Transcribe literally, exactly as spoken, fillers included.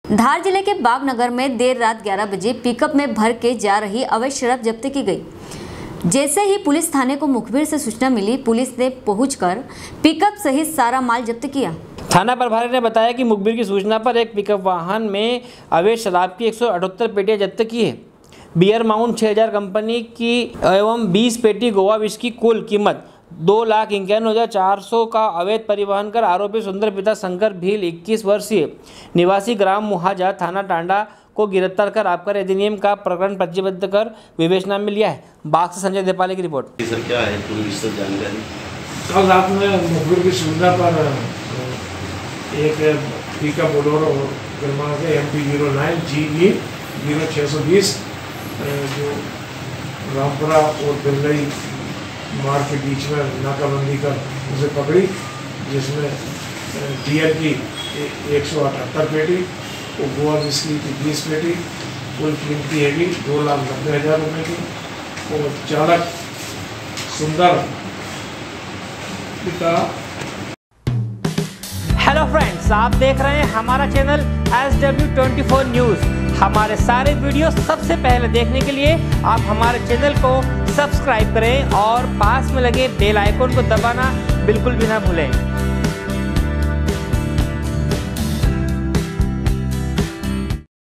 धार जिले के बागनगर में देर रात ग्यारह बजे पिकअप में भर के जा रही अवैध शराब जब्त की गई। जैसे ही पुलिस थाने को मुखबिर से सूचना मिली, पुलिस ने पहुंचकर पिकअप सहित सारा माल जब्त किया। थाना प्रभारी ने बताया कि मुखबिर की सूचना पर एक पिकअप वाहन में अवैध शराब की एक सौ अठहत्तर पेटियां जब्त की है। बियर माउंट छः हज़ार कंपनी की एवं बीस पेटी गोवा विस्की की कुल कीमत दो लाख इक्यानवे हज़ार चार सौ का अवैध परिवहन कर आरोपी सुंदर पिता शंकर भील इक्कीस वर्षीय निवासी ग्राम मुहाजा थाना टांडा को गिरफ्तार कर आबकारी अधिनियम का प्रकरण पंजीबद्ध कर विवेचना में लिया है। बाग से संजय देपाले की रिपोर्ट। सर क्या है पूरी जानकारी? कल रात में मुखबिर की सूचना पर एक पिकअप बोलेरो क्रमांक M P zero nine G B zero छः सौ बीस जो रामपुरा और बिरलई मार्ग के बीच में नाकाबंदी कर उसे पकड़ी, जिसमें डी एल की एक सौ अठहत्तर पेटी और गोवा विस्की की बीस पेटी कुल कीमत की हैगी दो लाख नब्बे हज़ार रुपये की और चालक सुंदर पिता। हेलो फ्रेंड्स, आप देख रहे हैं हमारा channel S W twenty four news. हमारे सारे वीडियो सबसे पहले देखने के लिए आप हमारे चैनल को सब्सक्राइब करें और पास में लगे बेल आइकन को दबाना बिल्कुल भी ना भूलें।